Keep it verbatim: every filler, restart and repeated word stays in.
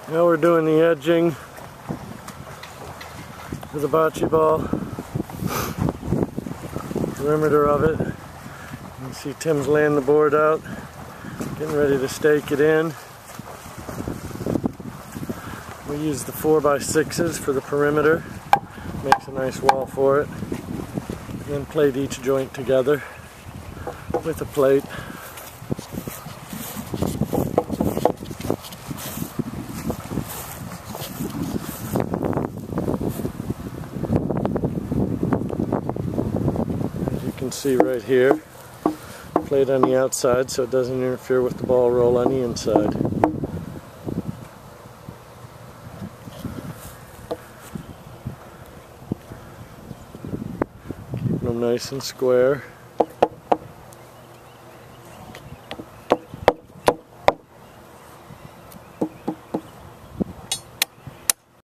Now we're doing the edging for the bocce ball, perimeter of it. You can see Tim's laying the board out, getting ready to stake it in. We use the four by sixes for the perimeter, makes a nice wall for it. And then plate each joint together with a plate. As you can see right here, plate on the outside so it doesn't interfere with the ball roll on the inside. Keeping them nice and square.